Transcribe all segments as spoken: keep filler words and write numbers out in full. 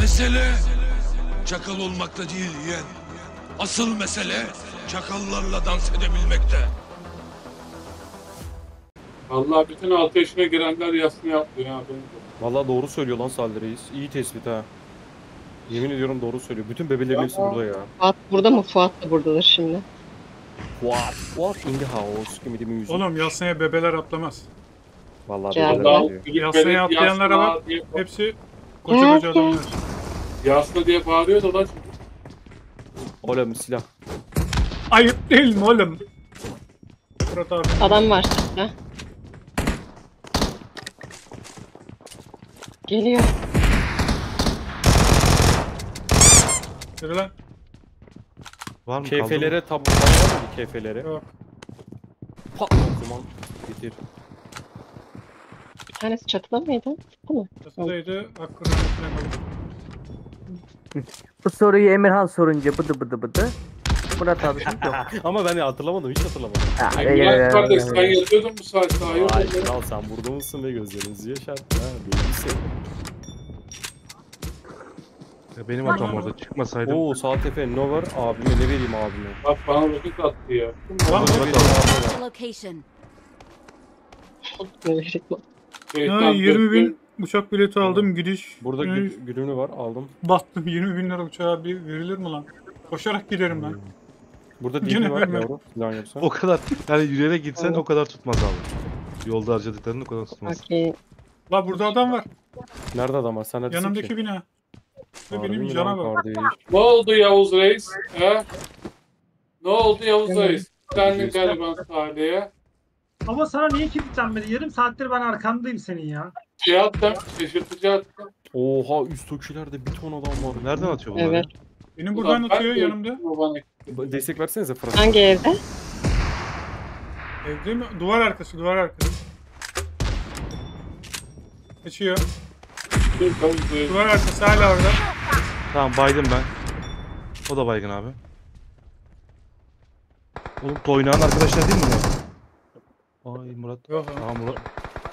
Mesele çakal olmakta değil yeğen. Asıl mesele çakallarla dans edebilmekte. Allah bütün altı yaşına girenler yasını yaptı ya. Vallahi doğru söylüyor lan Salih Reis. İyi tespit ha. Yemin ediyorum doğru söylüyor. Bütün bebelerin Ya. hepsi burada ya. Fuat burada mı? Fuat da buradadır şimdi. What? What in the house? Give me the music. Oğlum yasnaya bebeler atlamaz. Vallahi Geldi. bebeler Allah diyor. gidip Yasnaya böyle atlayanlara yasna bak. diye, Hepsi koca koca adamlar. yasna diye bağırıyor da lan. Oğlum silah. Ayıp değil mi oğlum? Fırat abi. Adam var sende. Geliyor. Yürü lan. Var mı? Kefelere tabu var mı kefelere? Yok. Patla o zaman. Bitir. Bir tanesi çatıda mıydı? Değil mi? Çatıdaydı. Hakkı'nın üstüne koydum. Bu soruyu Emirhan sorunca bıdı bıdı bıdı. Murat abi yok. Ama ben hatırlamadım, hiç hatırlamadım. Ha, Ay, ey, ey, Murat ey, kardeş ey, sen ey. yatıyordun bu saatte. Hayır. Ay kral sen burada mısın ve gözlerinizi yaşarttın ha. Belli şey. Ya benim hatam orada çıkmasaydım. Oo sağ tepe ne var? Abime ne vereyim abime? Bak bana roket attı ya. Lan Murat o abi var. Location. Ne verecek bu? Şeytan Ha, yirmi bin döktün. uçak bileti aldım gidiş. Burada Yani gü güdümlü var aldım. Bastım yirmi bin lira uçağa bir verilir mi lan? Koşarak giderim ben. Burada Yine D P var vermem. yavrum. Plan yoksa. O kadar yani yürüyerek gitsen o kadar tutmaz abi. Yolda harcadıkların o kadar tutmaz. Okey. La burada adam var. Nerede adam var? Sen neredesin Yanımdaki ki? bina. Ve Harbi benim mi cana lan bak. kardeş? Ne oldu Yavuz Reis? He? Ne oldu Yavuz Evet. Reis? Sen de gariban Salih'e. Ama sana niye kilitlenmedi? Yarım saattir ben arkandayım senin ya. Şey attım, şaşırtıcı attım. Oha üst ökülerde bir ton adam var. Nereden atıyor bunları? Evet. Benim buradan Ulan ben atıyor de- yanımda. o bana- Destek versenize Fırat. Hangi evde? Evde mi? Duvar arkası, duvar arkası. Kaçıyor. Dur, Yavuz Reis. Duvar arkası hala orada. Tamam baydım ben. O da baygın abi. Oğlum Toynağın arkadaşlar değil mi bunlar? Ay Murat. Yok ha. Aa Murat.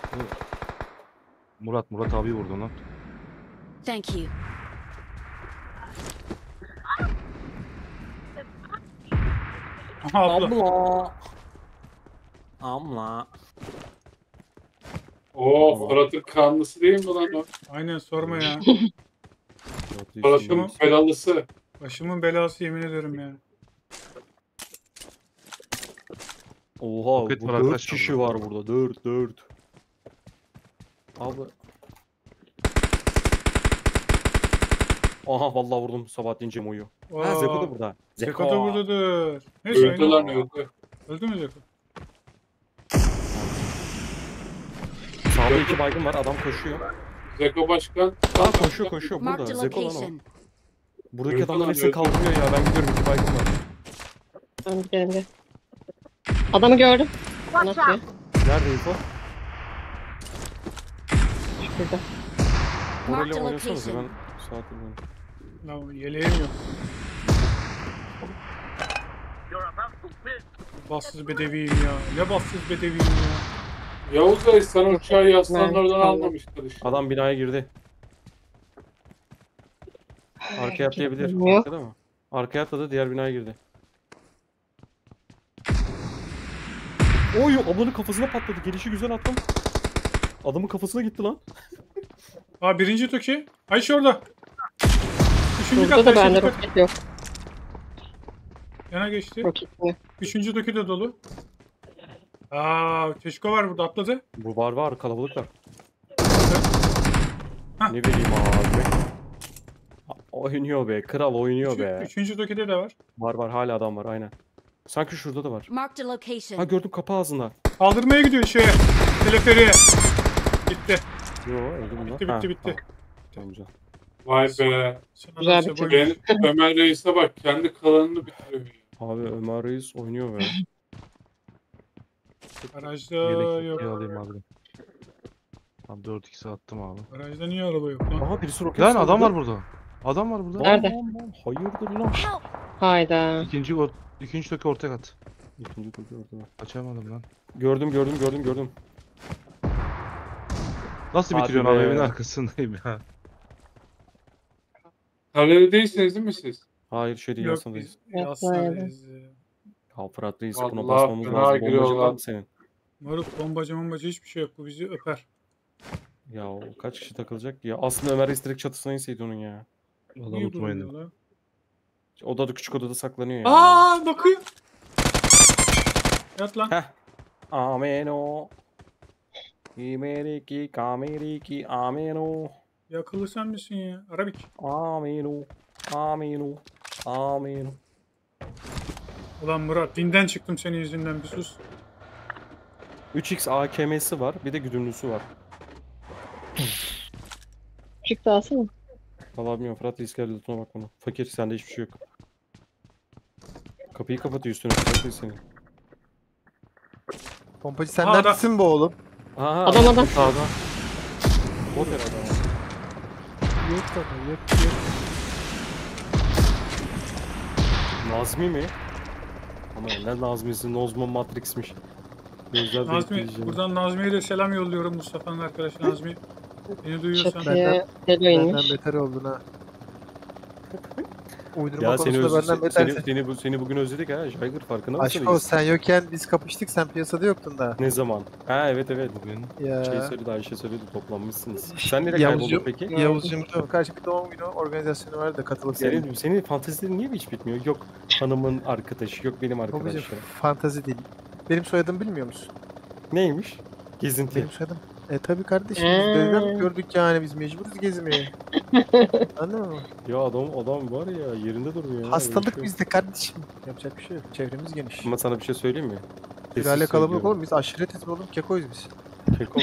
Murat Murat abi vurdu lan. Thank you. Aha abla. Abla. Abla. Oo Fırat'ın kanlısı değil mi lan o? Aynen sorma ya. Fırat'ın belalısı. Başımın belası yemin ederim ya. Oha Roket bu var dört arkadaşlar kişi burada. var burada. Dört dört. Abi. Aha vallahi vurdum Sabahattin Cemo'yu. Ha Aa, Zeko da burada. Zeko da buradadır. Neyse. Öldü aynen. lan öldü. Öldü mü Zeko? Sağda iki baygın var adam koşuyor. Zeko Başkan. Aa koşuyor koşuyor Marked burada. a Zeko lan o. location. Buradaki Öldü adamların lan, hepsi öldü. kaldırıyor ya ben gidiyorum iki baygın var. Tamam gidelim gel. Adamı gördüm. Bana atıyor. Nerede info? Şurada. Morali Marked a oynasanız ben location. saat bilmiyorum. Lan yeleğim yok. Bassız bedeviyim ya. Ne bassız bedeviyim ya. Yavuz Reis sen uçağı yaslanın Ben- oradan almamıştır işte. Adam binaya girdi. Arkaya atlayabilir. Yok. Arkada mı? Arkaya atladı diğer binaya girdi. Oy ablanın kafasına patladı. Gelişi güzel attım. Adamın kafasına gitti lan. Aa birinci Toki. Ayşe orada. Üçüncü Burada kat. da Ayşe bende dikkat. roket yok. Yana geçti. Roket yok. Üçüncü Toki de dolu. Aa Teşko var burada atladı. Bu var var kalabalıklar. Hah. Ne bileyim abi. Oynuyor be. Kral oynuyor Üçü, be. üçüncü Toki'de de var. Var var hala adam var aynen. Sanki şurada da var. Marked a Ha location. gördüm kapı ağzında. Kaldırmaya gidiyor şeye. Teleferiye. Gitti. Yo öldü bunlar. Bitti bitti bitti. Tamam güzel. Vay be. Sana Güzel nasıl bitirdi. böyle- Ben, Ömer Reis'e bak kendi kalanını bitiriyor. Abi Ömer Reis oynuyor be. Garajda Yelek yok. ikiye alayım abi. Tamam dört ikisi attım abi. Garajda niye araba yok lan? Aha birisi roket Lan salladı. adam var burada. Adam var burada. Nerede? Lan, lan, hayırdır lan? Help! Hayda. İkinci or ikinci toki orta kat. İkinci topu orada. Açamadım lan. Gördüm gördüm gördüm gördüm. Nasıl Hadi bitiriyorsun abi be. evin arkasındayım ya. Tarlada değilsiniz değil mi siz? Hayır şeyde Yok yasadayız. biz Yok, yasladayız. Ya Fırat Reis buna Allah basmamız fena lazım. Bombacı giriyorlar. var mı senin? Moruk bombacı bombacı hiçbir şey yok. Bu bizi öper. Ya o kaç kişi takılacak ya? Aslında Ömer Reis direkt çatısına inseydi onun ya. Valla Niye unutmayın. vuruyor lan? Odada küçük odada saklanıyor ya. Aa bakıyor. Yat lan. Heh. Ameno. İmeriki kameriki ameno. Yakılı sen misin ya? Arabik. Ameno. Ameno. Ameno. Ulan Murat dinden çıktım senin yüzünden bir sus. üç x A K M'si var. Bir de güdümlüsü var. Küçük de alsana. Vallahi bilmiyorum. Fırat Reis geldi lootuna bak bana. Fakir sende hiçbir şey yok. Kapıyı kapatıyor üstüne. Fırat Reis senin. Pompacı sen Aa, adam- neredesin bu oğlum? Aha, Adam adam. Sağda. Bot herhalde ama. Yok baba yok yok. Nazmi mi? Ama ne Nazmi'si? Nozmo Matrix'miş. Gözler de Nazmi, etkileyeceğim. buradan Nazmi'ye de selam yolluyorum, Mustafa'nın arkadaşı Nazmi. Beni duyuyorsan. Çatıya tel inmiş. Benden beter oldun ha. Uydurma Ya seni, konusunda öz, benden seni, betersin. seni, seni, bu- seni bugün özledik ha. Jaygır farkında mısın? Aşko sen yokken biz kapıştık, sen piyasada yoktun da. Ne zaman? Ha evet evet bugün. Ya. Şey söyledi Ayşe söyledi toplanmışsınız. Sen nereye Yavuz kayboldun yok- peki? Yavuzcuğum karşı bir doğum günü organizasyonu var da katılıp geldim. Senin, senin fantezilerin niye hiç bitmiyor? Yok hanımın arkadaşı, yok benim Babacım arkadaşlarım. fantazi değil. Benim soyadımı bilmiyor musun? Neymiş? Gezinti. Benim soyadım. E tabi kardeşim Ee. biz dedem gördük yani biz mecburuz gezmeye. Anladın mı? Ya adam adam var ya yerinde durmuyor. ya, Hastalık öyle bir şey. bizde kardeşim. Yapacak bir şey yok. Çevremiz geniş. Ama sana bir şey söyleyeyim mi? Sülale Sessiz kalabalık söylüyorum. oğlum biz aşiretiz oğlum. Kekoyuz biz. Keko mu?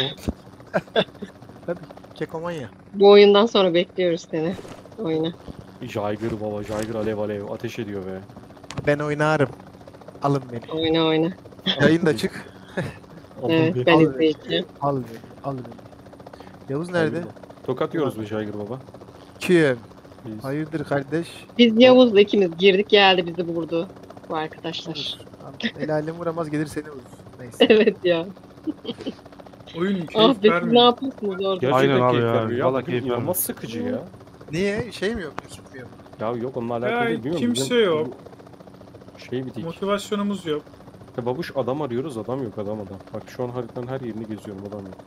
Kekomanya. Bu oyundan sonra bekliyoruz seni. Oyuna. Jaygır baba, Jaygır alev alev ateş ediyor be. Ben oynarım. Alın beni. Oyna oyna. Yayın da çık. Evet Alın ben Al- izleyeceğim. Al beni. Al beni. Yavuz nerede? Tokat yiyoruz be Jaygır baba. Kim? Biz- Hayırdır kardeş? Biz Yavuz'la ikimiz girdik geldi bizi vurdu. Bu arkadaşlar. El alem vuramaz gelir seni vurur. Neyse. Evet ya. Oyun Ah keyif be siz ne vermiyor. yapıyorsunuz orada? Gerçekten Aynen abi keyif ya, vermiyor ya. vallahi Bugün keyif vermiyor. inanılmaz sıkıcı ya. Niye? Şey mi yok? Ekip mi yok? Ya yok onunla alakalı Ya, değil. Bilmiyorum, kimse bizim- yok. Şey bitik. Motivasyonumuz yok. Ya babuş adam arıyoruz adam yok adam adam. Bak şu an haritanın her yerini geziyorum adam yok.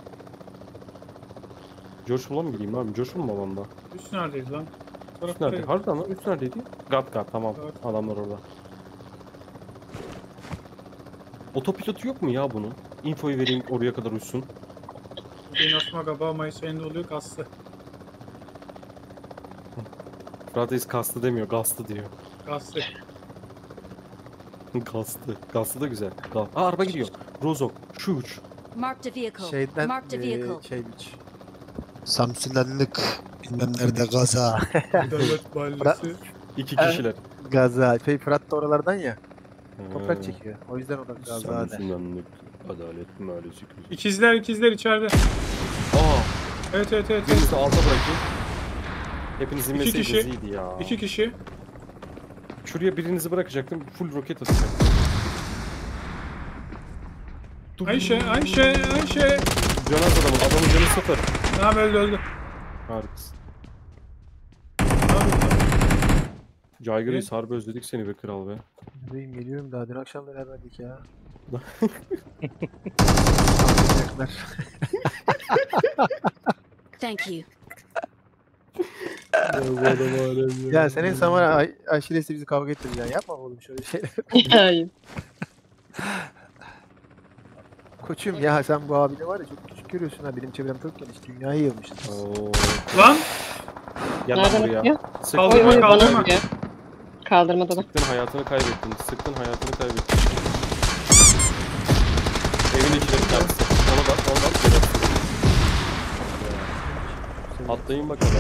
Joshua mı gideyim abi? Joshua mu alanda? Üst neredeyiz lan? Üst Taraftayız. nerede? Harbiden lan üst neredeydi? Gat gat tamam. Evet. Adamlar orada. Otopilotu yok mu ya bunun? Infoyu vereyim oraya kadar uçsun. Bugün asma gaba Mayıs ayında oluyor kastı. Fırat Reis kastı demiyor, gastı diyor. Kastı. Gastı. Gastı da güzel. Gal Aa araba gidiyor. Rozok. Şu uç. Marked a vehicle. Şeyden Marked a eee vehicle. şey biç. Samsunanlık bilmem nerede gaza. Devlet mahallesi. İki kişiler. Gaza. Şey Fırat da oralardan ya. Toprak Ha. çekiyor. O yüzden o da gaza der. Samsunanlık Adalet Mahallesi kızı. İkizler ikizler içeride. Aa, Evet evet evet. evet. birinizi alta bırakayım. Hepinizin İki mesleği kişi. iyiydi ya. İki kişi. Şuraya birinizi bırakacaktım. Full roket atacaktım. Ayşe Ayşe Ayşe. Canaz adamın. Adamın canı sıfır. Tamam öldü öldü. Harikasın. Tamam, Caygır Ne? Reis harbi özledik seni be kral be. Bebeğim geliyorum daha dün akşam beraberdik ya. Anlayacaklar. Thank you. Ya senin Samara Ay Ayşe'yle bizi kavga ettireceksin. Yapma oğlum şöyle şeyler. Hayır. Koçum ya sen bu abini var ya çok küçük görüyorsun ha. Benim çevrem çok geniş. Dünyayı yılmışız. Oo. Lan Gel lan Nereden buraya. atıyor? Sıktın, Oy Kaldırma, oy hayatını, bana kaldırma. atıyor. Kaldırmada da. sıktın hayatını kaybettin. Sıktın hayatını kaybettin. Evin içleri kendisi. Ona da ona da geri at. Atlayın bakalım.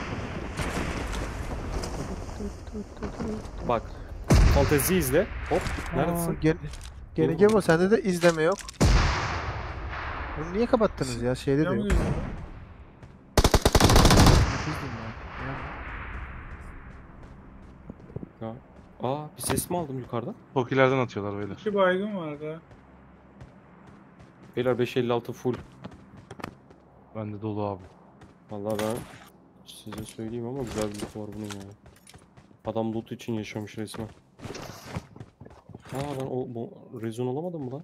Bak. Fantezi izle. Hop. Neredesin? Aa, Gen Gene Gemo sende de izleme yok. Bunu niye kapattınız ya? Şeyde de ne yok. yapıyorsun? Ya. Aa bir ses mi aldım yukarıdan? Tokilerden atıyorlar beyler. İki baygın vardı ha. Beyler beş elli altı full. Bende dolu abi. Vallahi ben Size söyleyeyim ama güzel bir loot var bunun ya. Adam loot için yaşamış resmen. Aa ben o bu, rezon olamadım mı lan?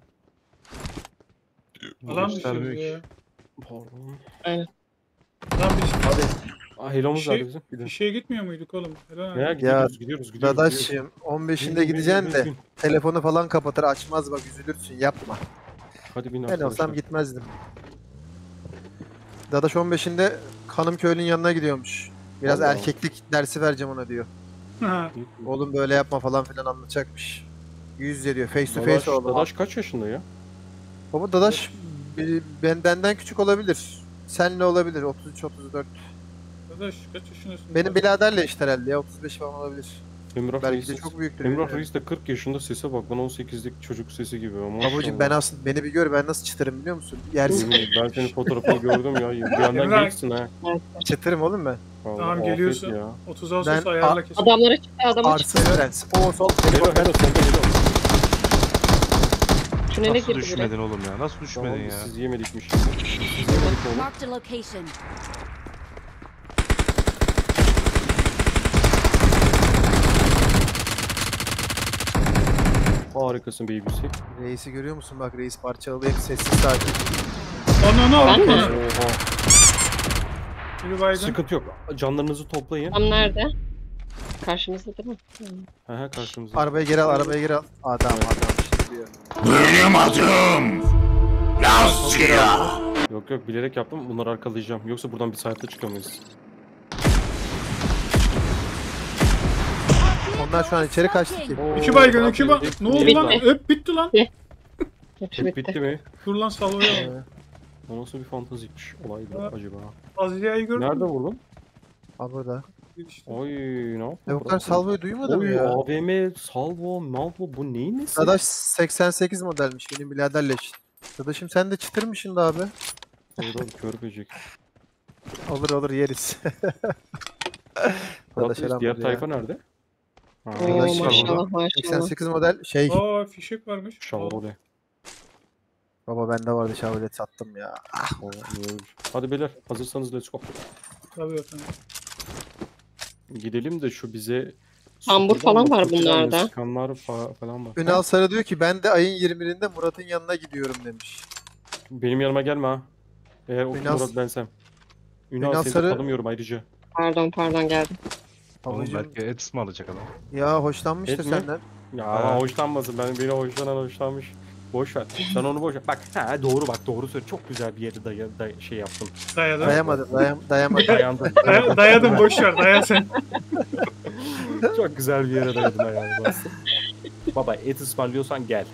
Alan Göstermiyor düşüyoruz ki. ya. Pardon. Lan biz Aa helomuz Şey- vardı bizim. Bir de. bir şeye gitmiyor muyduk oğlum? Helal Ya olsun. gidiyoruz gidiyoruz gidiyoruz. Dadaş'cığım on beşinde gideceksin de telefonu falan kapatır açmaz bak üzülürsün yapma. Hadi bin Ben arkadaşlar. olsam gitmezdim. Dadaş on beşinde Hanımköylü'nün yanına gidiyormuş. Biraz Allah. erkeklik dersi vereceğim ona diyor. Ha, Oğlum böyle yapma falan filan anlatacakmış. Yüz yüze diyor. Face to Dadaş, face oğlum. Dadaş kaç yaşında ya? Baba Dadaş bir- ben, benden küçük olabilir. Senle olabilir. otuz üç otuz dört. Arkadaş kaç yaşındasın? Benim biraderle işte herhalde ya. otuz beş falan olabilir. Emrah Belki Reis de çok büyüktür. Emrah bilmiyorum. Reis de kırk yaşında sese bak lan on sekizlik çocuk sesi gibi ama. Babacım ben aslında beni bir gör ben nasıl çıtırım biliyor musun? Yersin. Ben senin fotoğrafını gördüm ya. Bir yandan Emrah- gençsin ha. Çıtırım oğlum ben. Vallahi Tamam, afiyet geliyorsun. Ya. otuz Ağustos Ben- ayarla kesin. Adamlara çıktı adama çıktı. Arsız prens. O sol. Hello hello sen de hello. Tünele Nasıl girdi biri. düşmedin oğlum ya? Nasıl Tamam düşmedin biz ya? siz yemedikmiş. Siz yemedik oğlum. Marked a location. Harikasın babysi. Reis'i görüyor musun? Bak reis parçalıyor. Hep sessiz sakin. Ana ne Ben oldu? mi? Oha. Biri baygın. Sıkıntı yok. Canlarınızı toplayın. Adam nerede? Karşımızda değil mi? Hı. He he karşımızda. Arabaya geri al, arabaya geri al. Adam adam şimdi diyor. Benim adım Lasya. Yok yok bilerek yaptım. Bunları arkalayacağım. Yoksa buradan bir saatte çıkamayız. Onlar şu an içeri kaçtı ki. İki baygın, iki baygın. Ne oldu lan? Bitti. Öp bitti lan. Hepsi Hep bitti. bitti mi? Dur lan salvaya al. O nasıl bir fantaziymiş olaydı Ha. acaba? Azize'yi gördün Nerede mü? vurdun? Al burada. İşte. Oy ne yaptın? Lavuklar salvoyu duymadı mı Oy ya? A V M, salvo, malvo bu neyin nesi? Dadaş seksen sekiz modelmiş benim biraderle işte. Dadaşım sen de çıtırmışsın da abi. Orada bir kör böcek. Olur olur yeriz. Dadaş Dadaş selam diğer ya. tayfa nerede? Ha, Oo, Dadaş maşallah maşallah. seksen sekiz model şey. Aa fişek varmış. Chevrolet. Baba bende vardı Chevrolet sattım ya. O, niye öyle? Hadi beyler hazırsanız let's go. Tabii efendim. Gidelim de şu bize... Tambur falan var bunlarda. Sıkanlar fa- falan var. Ünal Sarı diyor ki ben de ayın yirmi birinde Murat'ın yanına gidiyorum demiş. Benim yanıma gelme ha. Eğer o Ünal- Murat bensem. Ünal, Ünal seni Sarı- tanımıyorum ayrıca. Pardon pardon geldim. Oğlum Babacım belki Edis mi alacak adam? ya hoşlanmıştır Et mi? senden. Ya Ha. ama hoşlanmasın. Ben beni hoşlanan hoşlanmış. Boş ver. Sen onu boş ver. Bak ha doğru bak doğru söyle. Çok güzel bir yere daya, day- şey yaptın. Dayadım. Dayamadım dayam, dayamadım. Dayandın. Day- dayadım boş ver daya sen. Çok güzel bir yere dayadın ayağını bastın. Baba et ısmarlıyorsan gel.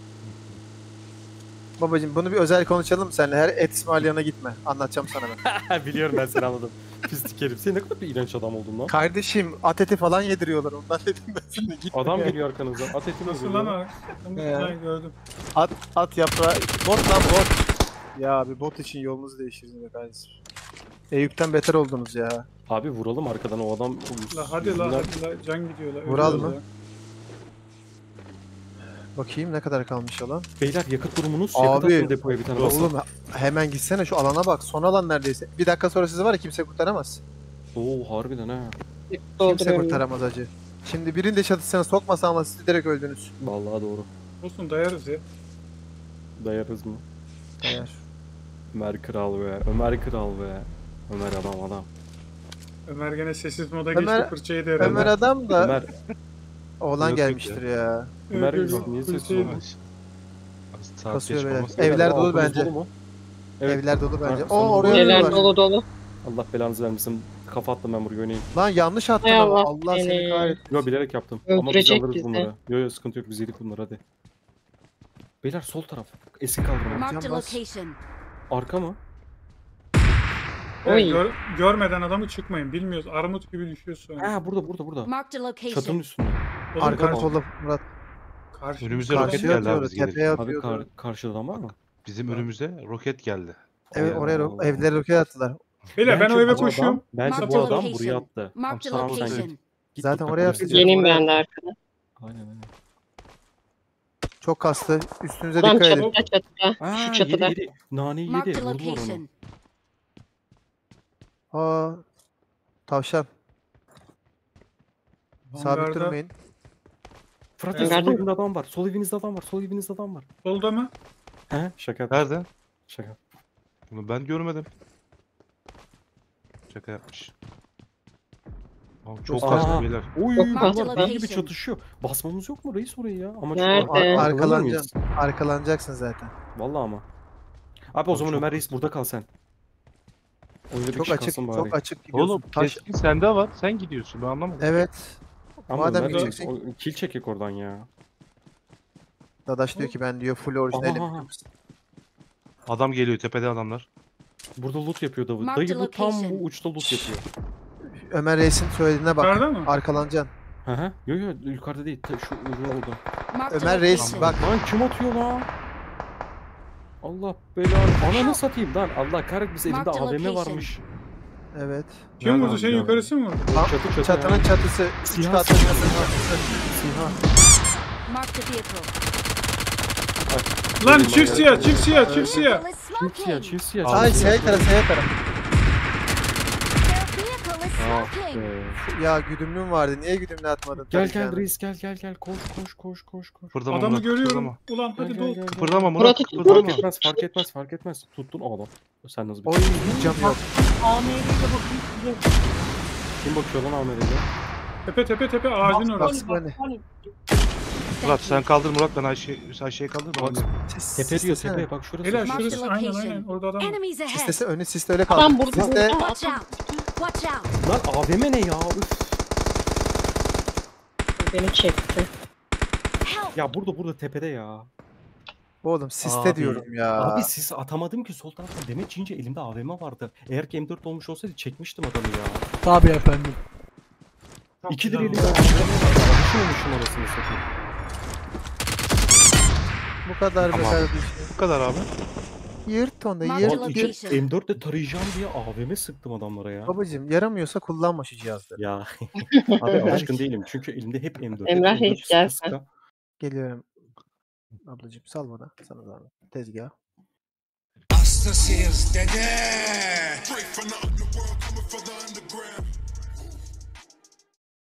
Babacım bunu bir özel konuşalım seninle. Her et İsmailyan'a gitme. Anlatacağım sana ben. Biliyorum ben seni anladım. Pislik herif. Sen ne kadar bir iğrenç adam oldun lan. Kardeşim at eti falan yediriyorlar. Ondan dedim ben sana gitme. Adam ya. geliyor arkanızdan. At etini Nasıl lan geliyor. abi? He. Ben gördüm. At, at yaprağı. Bot lan bot. Ya bir bot için yolunuzu değiştirdin be kardeşim. Eyüp'ten beter oldunuz ya. Abi vuralım arkadan o adam. La hadi la yüzünden- hadi la can gidiyor la. Vural ölüyoruz mı? la. Bakayım ne kadar kalmış alan. Beyler yakıt durumunuz. Abi, yakıt atın depoya bir tane basın. Oğlum hemen gitsene şu alana bak. Son alan neredeyse. Bir dakika sonra sizi var ya kimse kurtaramaz. Oo harbiden ha. Kimse Dolduruyorum. kurtaramaz acı. Şimdi birinin de çatısına sokmasa ama siz direkt öldünüz. Vallahi doğru. Olsun dayarız ya. Dayarız mı? Eğer. Ömer kral be. Ömer kral be. Ömer adam adam. Ömer gene sessiz moda Ömer- geçti fırçayı da herhalde. Ömer adam da Ömer. oğlan Yok, gelmiştir ya. Ömer Evet, yüzü niye sessiz fırçayı- olmuş? Saat Kasıyor geç böyle. olmasın. Evler Beyler, dolu altınız bence. dolu mu? Evet. Evler dolu bence. Ha, O sanırım oraya öyle. Neler var. dolu dolu. Allah belanızı vermesin. Kafa attım ben buraya oynayayım. Lan yanlış attın Hay ama. Allah Allah seni seni. kahretsin. Yo bilerek yaptım. Ama biz Öldürecek alırız bizi. bunları. Yo yo sıkıntı yok biz yedik bunları hadi. Beyler sol taraf. Eski kaldırma. Marked a Can bas. location. Arka mı? Evet, Oy. gör- görmeden adamı çıkmayın. Bilmiyoruz. Armut gibi düşüyoruz sonra. Ha burada burada burada. Marked a location. Çatının üstünde. Oğlum, Arkanı tamam. solla Murat. Karşı, Önümüze roket Karşıya geldi abi atıyordu. biz gelirken. Tepeye Abi atıyordu. kar, karşıda adam var mı? Bizim önümüze roket geldi. Evet oraya ro- Allah. evlere roket attılar. Beyler ben Bence o eve bu adam- koşuyorum. Bence Marked bu adam location. buraya attı. Marked a Tamam, sen location. git. Git, Zaten git, oraya bak, atacak. oraya- Yeneyim ben de arkada. Aynen aynen. Çok kastı. Üstünüze Adam dikkat edin. çatıda çatıda. Aa, Şu yedi çatıda. yedi. Naneyi Marked yedi. a Vurdular onu. location. Aa, Tavşan. Sabit Hangarda. durmayın. Fırat Evet. sol evinde adam var. Sol evinizde adam var. Sol evinizde adam var. Solda mı? He? Şaka yaptım. Nerede? Şaka. Bunu ben görmedim. Şaka yapmış. Abi çok Aa. fazla beyler. Oy Yok, bunlar farklı deli gibi location. çatışıyor. Basmamız yok mu reis orayı ya? Ama Nerede? çok ar- arkalanır Arkalanacaksın. mıyız? Arkalanacaksın zaten. Vallahi ama. Abi o Abi zaman çok- Ömer reis burada kal sen. Oyunda bir Çok kişi açık, kalsın bari. çok açık gidiyorsun. Oğlum Taş. keskin sende var. Sen gidiyorsun. Ben anlamadım. Evet. Ama Madem Ömer reis, gideceksin- o- kill çekek oradan ya. Dadaş diyor ki ben diyor full orijinalim. Aha. Adam geliyor. Tepede adamlar. Burada loot yapıyor Davut. Mark Dayı the bu tam location. bu uçta loot yapıyor. Ömer Reis'in söylediğine bak. Yukarıda mı? Arkalanacaksın. Hı hı. Yo yo yukarıda değil. Ta- şu ucuna orada. Marked a Ömer Reis location. bak. Lan kim atıyor lan? Allah belanı. Ananı satayım lan. Allah kahretmesin elimde Mark the A V M location. varmış. Evet. Kim Nereden vurdu? Şey biliyorum? yukarısı mı vurdu? Tam Çatı çatı. çatının ya. çatısı. Üç Siyah katlı siyah. çatının. Siha. Marked a vehicle. Lan çık siyah, çık siyah, çık siyah. Vehicle is Çift siyah smoking. çift siyah. Ay çift siyah. S tarafı S tarafı. Their vehicle is Ah smoking. be. Ya güdümlüm vardı. Niye güdümle atmadın? Gel tabii gel canım. reis gel gel gel koş koş koş koş koş. Kıpırdama Adamı Murat. görüyorum. Kıpırdama. Ulan Gel, hadi gel, dol. gel, gel. Kıpırdama Murat. Murat, Kıpırdama. Fark etmez fark etmez fark etmez. Tuttun o adam. Sen nasıl bir Oy hiç cam yok. A M R'ye bakayım size. Kim bakıyor lan Ahmet'e? Tepe tepe tepe ağacın Bak, orası. bak, hani. Murat sen kaldır Murat. Ben Ayşe, Ayşe'yi kaldır. Ben oynayayım. Sis- Tepe diyor sislesene. tepe bak şurası. Helal Mark the şurası. Aynen location. aynen. Orada adam var. Enemies ahead. Sislese önü siste öyle kaldı. Adam burada. Siste burada. Watch out. Watch out. Lan A V M ne ya? Üf. Beni çekti. Help. Ya burada burada tepede ya. oğlum siste Abi, diyorum ya. Abi sis atamadım ki sol taraftan. Demet çince elimde A V M vardı. Eğer ki M dört olmuş olsaydı çekmiştim adamı ya. Tabii efendim. İkidir güzel elimde oldu. A V M vardı. Düşünmemişim arasını satayım. Bu kadar be Tamam. kardeşim. Bu kadar abi. Yırt onu Mark yırt. the Ulan yırt. iki location. M dört ile tarayacağım diye A V M sıktım adamlara ya. Babacım yaramıyorsa kullanma şu cihazları. Ya. Abi alışkın değilim. Çünkü elimde hep M dört. Emrah hep M dört Reis gel sıkı sıkı. Geliyorum. Ablacım sal bana. Sana zahmet. Tezgah. Hastasıyız dede.